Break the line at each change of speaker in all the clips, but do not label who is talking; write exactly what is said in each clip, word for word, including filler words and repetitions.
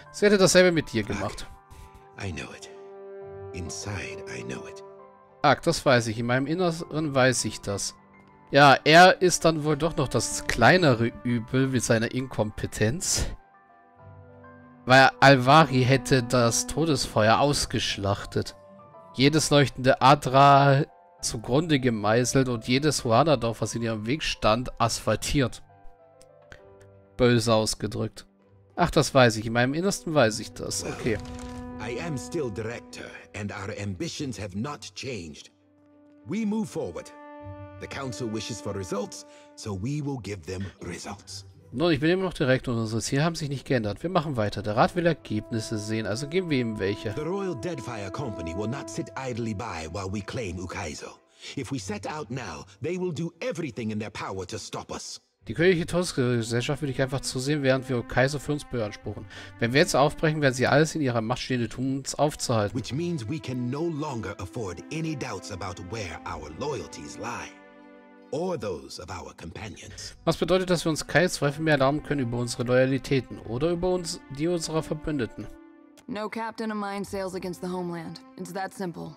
Sie hätte dasselbe mit dir gemacht.
I know it. Inside, I know it.
Ach, das weiß ich. In meinem Inneren weiß ich das. Ja, er ist dann wohl doch noch das kleinere Übel mit seiner Inkompetenz. Weil Alvari hätte das Todesfeuer ausgeschlachtet. Jedes leuchtende Adra zugrunde gemeißelt und jedes Huanadorf, was in ihrem Weg stand, asphaltiert. Böse ausgedrückt. Ach, das weiß ich. In meinem Innersten weiß ich das. Okay.
I am still director, and our ambitions have not changed. We move forward. The council wishes for results, so we will give them results.
Nun, ich bin immer noch Direktor und unsere Ziele haben sich nicht geändert. Wir machen weiter. Der Rat will Ergebnisse sehen, also geben wir ihm welche.
The Royal Deadfire Company will not sit idly by while we claim Ukaizo. If we set out now, they will do everything in their power to stop us.
Die königliche Todesgesellschaft will ich einfach zusehen, während wir Kaiser für uns beanspruchen. Wenn wir jetzt aufbrechen, werden sie alles in ihrer Macht Stehende tun, uns aufzuhalten.
Which means we can no longer afford any doubts about where our loyalties lie. Or those of our companions.
Was bedeutet, dass wir uns keine Zweifel mehr erlauben können über unsere Loyalitäten oder über uns, die unserer Verbündeten.
No captain of mine sails against the homeland. It's that simple.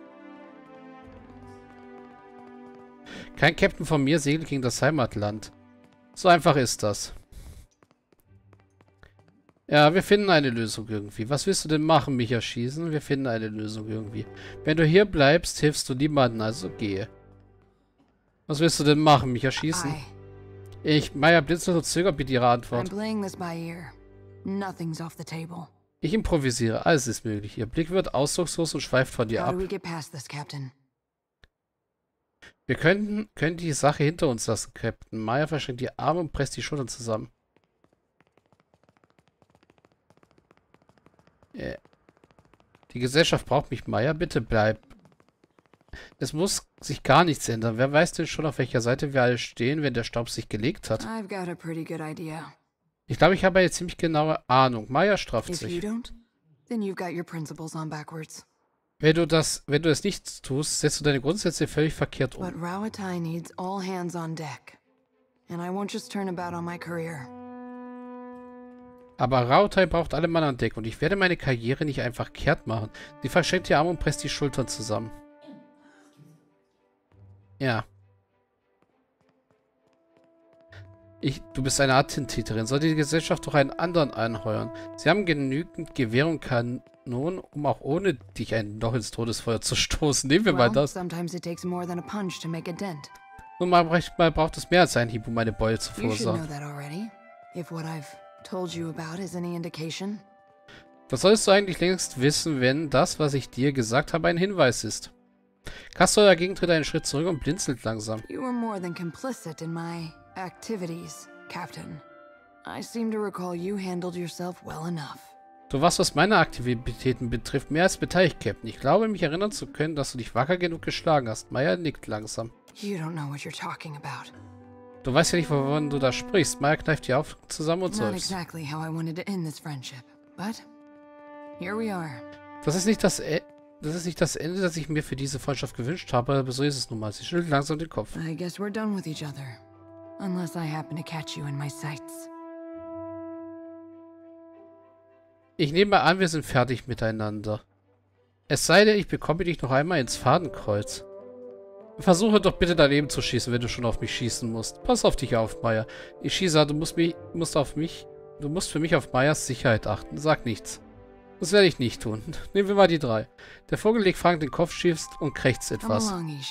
Kein Captain von mir segelt gegen das Heimatland. So einfach ist das. Ja, wir finden eine Lösung irgendwie. Was willst du denn machen, mich erschießen? Wir finden eine Lösung irgendwie. Wenn du hier bleibst, hilfst du niemandem, also gehe. Was willst du denn machen, mich erschießen? Ich, Maya blinzelt und zögert mit ihrer Antwort. Ich improvisiere, alles ist möglich. Ihr Blick wird ausdruckslos und schweift von dir ab. Wir können, können die Sache hinter uns lassen, Captain. Maya verschränkt die Arme und presst die Schultern zusammen. Yeah. Die Gesellschaft braucht mich, Maya. Bitte bleib. Es muss sich gar nichts ändern. Wer weiß denn schon, auf welcher Seite wir alle stehen, wenn der Staub sich gelegt hat? Ich glaube, ich habe eine ziemlich genaue Ahnung. Maya strafft sich. Wenn du das, wenn du es nicht tust, setzt du deine Grundsätze völlig verkehrt um.
But Rauatai needs all hands on deck. And I won't just turn about on my career.
Aber Rauatai braucht alle Mann an Deck und ich werde meine Karriere nicht einfach kehrt machen. Sie verschränkt die Arme und presst die Schultern zusammen. Ja. Ich, du bist eine Attentäterin. Sollte die Gesellschaft doch einen anderen anheuern. Sie haben genügend Gewehr und Kanonen, um auch ohne dich ein Loch ins Todesfeuer zu stoßen. Nehmen wir well, mal das. Nun, manchmal braucht es mehr als einen Hieb, um eine Beule zu verursachen. Das solltest du eigentlich längst wissen, wenn das, was ich dir gesagt habe, ein Hinweis ist. Castor dagegen tritt einen Schritt zurück und blinzelt langsam.
You were more than complicit in my activities, Captain. I seem to recall you handled yourself well enough.
Du warst, was meine Aktivitäten betrifft, mehr als beteiligt, Captain. Ich glaube, mich erinnern zu können, dass du dich wacker genug geschlagen hast. Maya nickt langsam.
You don't know what you're talking about.
Du weißt ja nicht, wovon du da sprichst. Maya kneift die Augen zusammen und seufzt.
Exactly how I wanted to end this friendship, but here we are.
Das ist nicht das e Das ist nicht das Ende, das ich mir für diese Freundschaft gewünscht habe, aber so ist es nun mal. Sie schüttelt langsam den Kopf.
I guess we're done with each other. Unless I happen to catch you in my sights.
Ich nehme an, wir sind fertig miteinander. Es sei denn, ich bekomme dich noch einmal ins Fadenkreuz. Versuche doch bitte daneben zu schießen, wenn du schon auf mich schießen musst. Pass auf dich auf, Maya. Ich schieße, du musst, mich, musst auf mich... Du musst für mich auf Mayas Sicherheit achten. Sag nichts. Das werde ich nicht tun. Nehmen wir mal die drei. Der Vogel legt fragend den Kopf schief und krächzt etwas.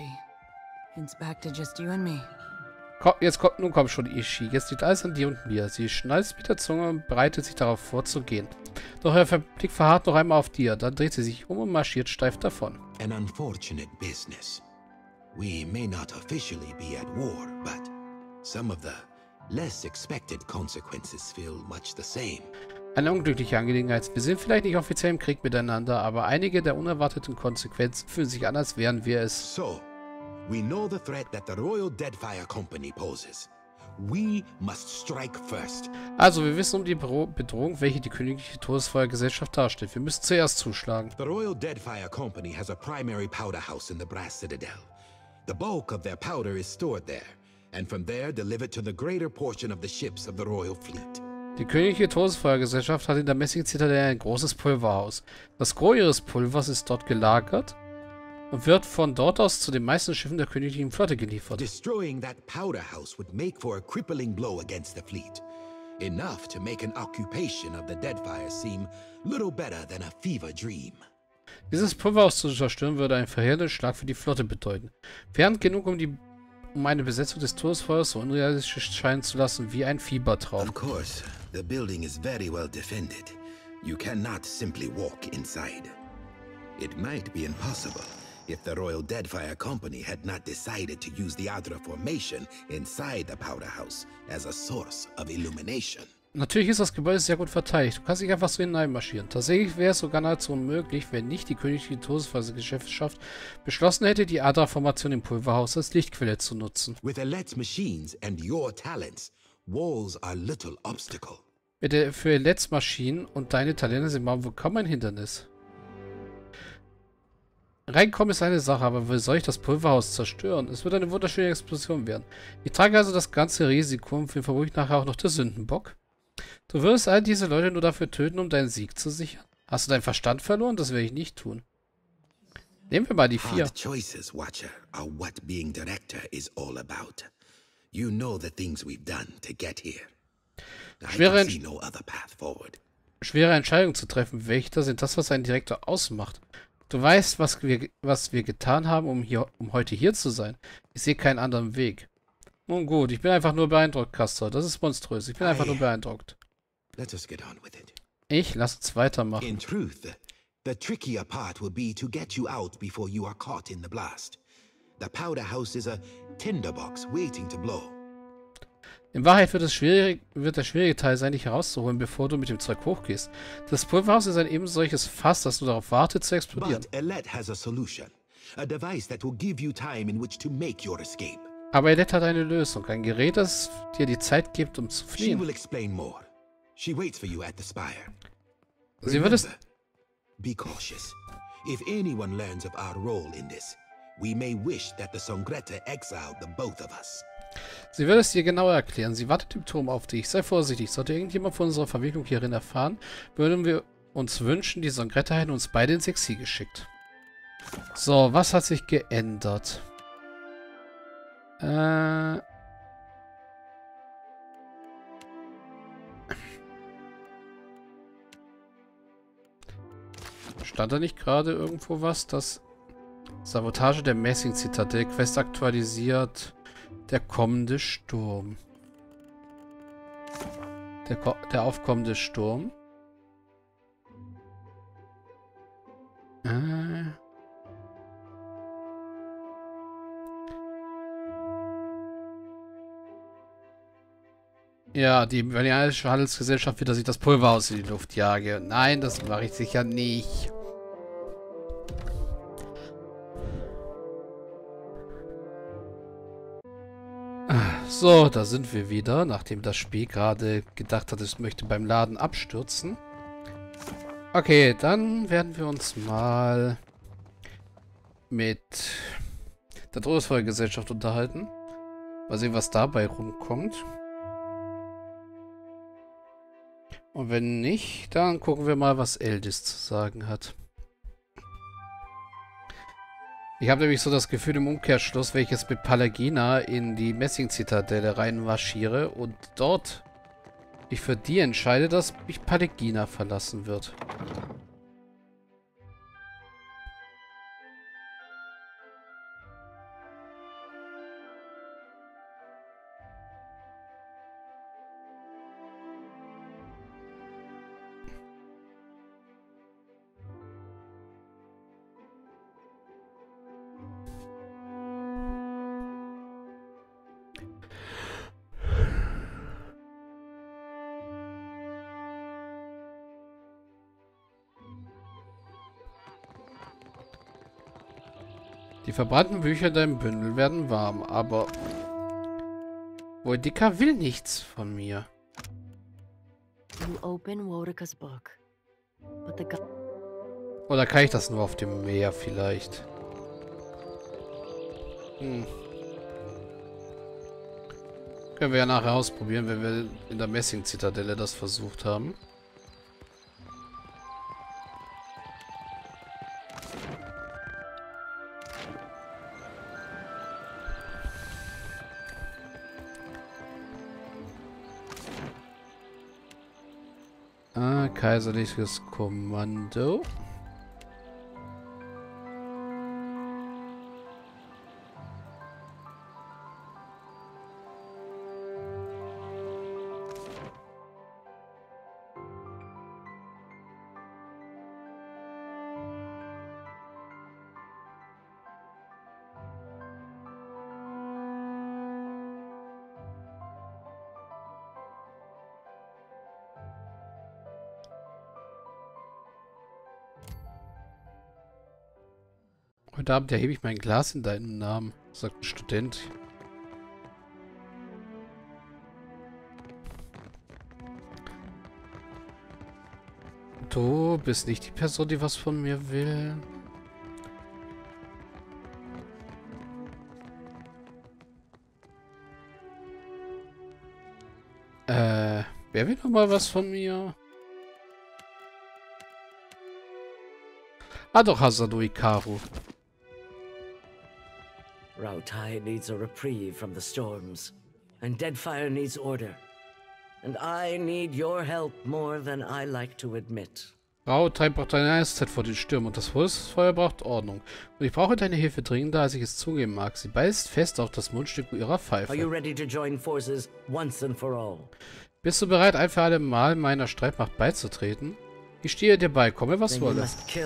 Komm, jetzt kommt, nun komm schon, Ishi. Jetzt liegt alles an dir und mir. Sie schnalzt mit der Zunge und bereitet sich darauf vor, zu gehen. Doch ihr Blick verharrt noch einmal auf dir. Dann dreht sie sich um und marschiert steif davon.
An unfortunate business. We may not officially be at war, but some of the less expected consequences feel much the same.
Eine unglückliche Angelegenheit. Wir sind vielleicht nicht offiziell im Krieg miteinander, aber einige der unerwarteten Konsequenzen fühlen sich an, als wären wir es.
So, we know the threat that the Royal Deadfire Company poses. We must strike first.
Also, wir wissen um die Bedrohung, welche die königliche Todesfeuergesellschaft darstellt. Wir müssen zuerst zuschlagen.
The Royal Deadfire Company has a primary powder house in the Brass Citadel. The bulk of their powder is stored there, and from there delivered to the greater portion of the ships of the Royal Fleet.
Die königliche Todesfeuergesellschaft hat in der Messing-Zitadelle ein großes Pulverhaus. Das Gros ihres Pulvers ist dort gelagert und wird von dort aus zu den meisten Schiffen der königlichen Flotte geliefert.
Destroying that powder house would make for a crippling blow against the fleet. Enough to make an occupation of the Deadfire seem little better than a fever dream.
Dieses Pulverhaus zu zerstören würde einen verheerenden Schlag für die Flotte bedeuten. Fern genug, um, die, um eine Besetzung des Todesfeuers so unrealistisch scheinen zu lassen wie ein Fiebertraum.
Of course, the building is very well defended. You cannot simply walk inside. It might be impossible if the Royal Deadfire Company had not decided to use the Adra Formation inside the Powder House as a source of illumination.
Natürlich ist das Gebäude sehr gut verteidigt. Du kannst nicht einfach so hineinmarschieren. Tatsächlich wäre es sogar nahezu unmöglich, wenn nicht die königliche Todesfeuergesellschaft beschlossen hätte, die Adra-Formation im Pulverhaus als Lichtquelle zu nutzen.
With Alet's machines and your talents, walls are little obstacle.
Mit der, für Let's Maschinen und deine Talente sind wohl kaum ein Hindernis. Reinkommen ist eine Sache, aber wie soll ich das Pulverhaus zerstören? Es wird eine wunderschöne Explosion werden. Ich trage also das ganze Risiko und bin vermutlich nachher auch noch der Sündenbock. Du wirst all diese Leute nur dafür töten, um deinen Sieg zu sichern. Hast du deinen Verstand verloren? Das werde ich nicht tun. Nehmen wir mal die vier.
Hard choices, Watcher, are what being director is all about. You know the things we've done to get here. I
Schwere,
can see no other path forward.
Schwere Entscheidungen zu treffen, Wächter, sind das, was einen Direktor ausmacht. Du weißt, was wir, was wir getan haben, um, hier, um heute hier zu sein. Ich sehe keinen anderen Weg. Nun gut, ich bin einfach nur beeindruckt, Castor. Das ist monströs. Ich bin einfach nur beeindruckt.
Let us get on with it.
Ich lasse uns weitermachen.
In truth, the trickier part will be to get you out before you are caught in the blast. The powder house is a tinderbox waiting to blow.
In Wahrheit wird, es schwierig, wird der schwierige Teil sein, dich herauszuholen, bevor du mit dem Zeug hochgehst. Das Pulverhaus ist ein eben solches Fass, das nur darauf wartet, zu explodieren.
But Alet has a solution. A device that will give you time in which to make your escape.
Aber Alet hat eine Lösung. Ein Gerät, das dir die Zeit gibt, um zu
She
fliehen.
will explain more. She waits for you at the spire.
Sie wird es...
Remember, be cautious. If anyone learns of our role in this, we may wish that the Songretta exiled the both of us.
Sie wird es dir genauer erklären. Sie wartet im Turm auf dich. Sei vorsichtig. Sollte irgendjemand von unserer Verwicklung hierin erfahren, würden wir uns wünschen, die Songretta hätten uns beide ins Exil geschickt. So, was hat sich geändert? Äh... Stand da nicht gerade irgendwo was? Das Sabotage der Messing-Zitadelle, Quest aktualisiert, der kommende Sturm. Der, Ko der aufkommende Sturm. Äh. Ja, die Valianische Handelsgesellschaft wird, dass ich das Pulverhaus in die Luft jage. Nein, das mache ich sicher nicht. So, da sind wir wieder, nachdem das Spiel gerade gedacht hat, es möchte beim Laden abstürzen. Okay, dann werden wir uns mal mit der Todesfeuergesellschaft unterhalten. Mal sehen, was dabei rumkommt. Und wenn nicht, dann gucken wir mal, was Eldis zu sagen hat. Ich habe nämlich so das Gefühl, im Umkehrschluss, wenn ich jetzt mit Palagina in die Messing-Zitadelle reinmarschiere und dort ich für die entscheide, dass mich Palagina verlassen wird. Die verbrannten Bücher in deinem Bündel werden warm, aber Boudica will nichts von mir. Oder kann ich das nur auf dem Meer vielleicht? Hm. Können wir ja nachher ausprobieren, wenn wir in der Messing-Zitadelle das versucht haben. Ah, kaiserliches Kommando. Heute Abend erhebe ich mein Glas in deinem Namen, sagt ein Student. Du bist nicht die Person, die was von mir will. Äh, wer will noch mal was von mir? Ah doch, Hasadu Ikaru.
Rautai needs a reprieve from the storms, and Deadfire needs order. And I need your help more than I like to admit.
Rautai braucht eine Eiszeit vor den Stürmen und das Feuer braucht Ordnung. Und ich brauche deine Hilfe dringender, als ich es zugeben mag. Sie beißt fest auf das Mundstück ihrer Pfeife.
Are you ready to join forces once and for all?
Bist du bereit, ein für alle Mal meiner Streitmacht beizutreten? Ich stehe dir bei, komme was wolle.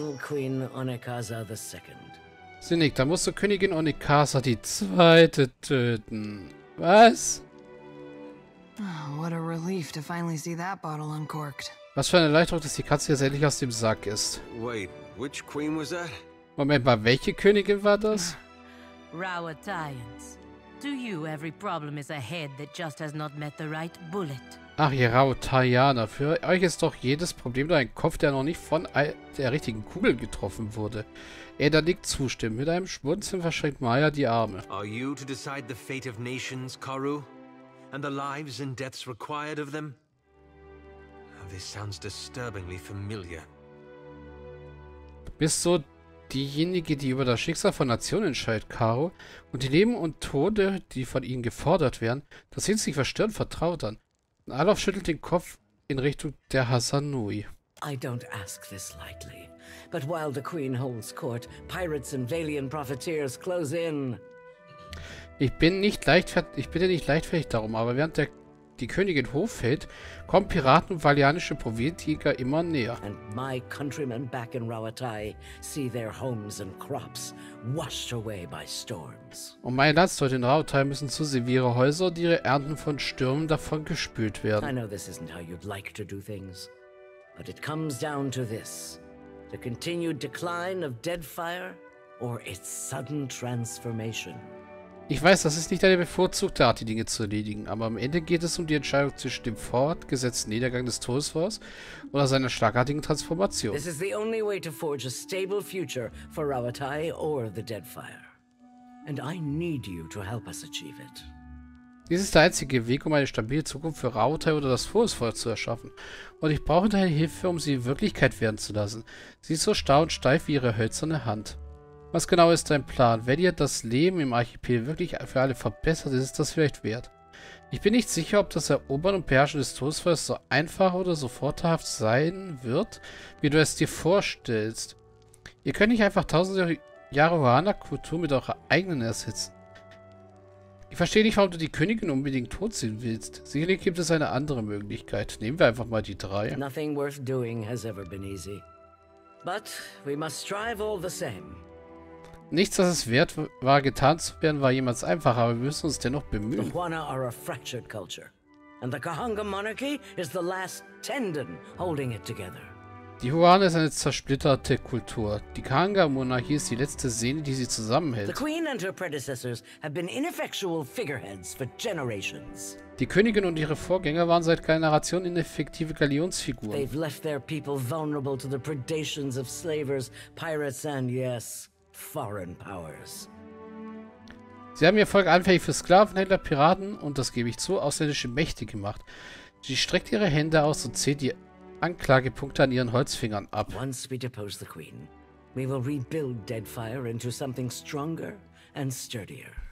Sie nickt, da musst du Königin Onikasa die Zweite töten. Was?
Oh, what a relief to finally see that bottle uncorked.
Was für eine Erleichterung, dass die Katze jetzt endlich aus dem Sack ist.
Wait, which queen was that?
Moment mal, welche Königin war das?
Rauataians. To you, every problem is a head that just has not met the right bullet.
Ach, ihr Rauataianer, für euch ist doch jedes Problem nur ein Kopf, der noch nicht von der richtigen Kugel getroffen wurde. Ada nickt zustimmend. Mit einem Schmunzeln verschränkt Maya die Arme.
Are you to decide the fate of nations, Karu? And the lives and deaths required of them? This sounds disturbingly familiar.
Bist du diejenige, die über das Schicksal von Nationen entscheidet, Karo? Und die Leben und Tode, die von ihnen gefordert werden, das sind sich verstört vertraut an. Und Alov schüttelt den Kopf in Richtung der Hasanui.
I don't ask this lightly, but while the Queen holds court, pirates and Valian profiteers close in.
Ich bin nicht leichtfertig, ich bitte nicht leichtfertig darum, aber während der die Königin Hof hält, kommen Piraten und valianische Proviantjäger immer näher.
And my countrymen back in Rauatai see their homes and crops washed away by storms.
Und meine Landsleute in Rauatai müssen zusehen, wie ihre Häuser und ihre Ernten von Stürmen davon gespült werden.
I know this isn't how you'd like to do things, but it comes down to this: the continued decline of Deadfire or its sudden transformation.
Ich weiß, das ist nicht eine bevorzugte Art, die Dinge zu erledigen, aber am Ende geht es um die Entscheidung zwischen dem fortgesetzten Niedergang des Todesfeuers oder seiner schlagartigen Transformation.
This is the only way to forge a stable future for Rauatai or the Deadfire. And I need you to help us achieve it.
Dies ist der einzige Weg, um eine stabile Zukunft für Rauatai oder das Todesfeuer zu erschaffen. Und ich brauche deine Hilfe, um sie Wirklichkeit werden zu lassen. Sie ist so starr und steif wie ihre hölzerne Hand. Was genau ist dein Plan? Wenn ihr das Leben im Archipel wirklich für alle verbessert, ist es das vielleicht wert. Ich bin nicht sicher, ob das Erobern und Beherrschen des Todesfeuers so einfach oder so vorteilhaft sein wird, wie du es dir vorstellst. Ihr könnt nicht einfach tausende Jahre Wahana-Kultur mit eurer eigenen ersetzen. Ich verstehe nicht, warum du die Königin unbedingt tot sehen willst. Sicherlich gibt es eine andere Möglichkeit. Nehmen wir einfach mal die drei.
Nothing worth doing has ever been easy. But we must strive all the same.
Nichts, was es wert war, getan zu werden, war jemals einfacher, aber wir müssen uns dennoch
The
bemühen.
Huana are a fractured culture, and the Kahanga monarchy is the last tendon holding it together.
Die Huana ist eine zersplitterte Kultur. Die Kahanga-Monarchie ist die letzte Sehne, die sie
The
zusammenhält.
Queen and her predecessors have been ineffectual figureheads for generations.
Die Königin und ihre Vorgänger waren seit Generationen ineffektive Galionsfiguren.
They've left their people vulnerable to the predations of slavers, pirates, and yes, foreign powers.
Sie haben ihr Volk anfällig für Sklavenhändler, Piraten und, das gebe ich zu, ausländische Mächte gemacht. Sie streckt ihre Hände aus und zählt die Anklagepunkte an ihren Holzfingern ab.
Once we depose the Queen, we will rebuild Deadfire into something stronger and sturdier.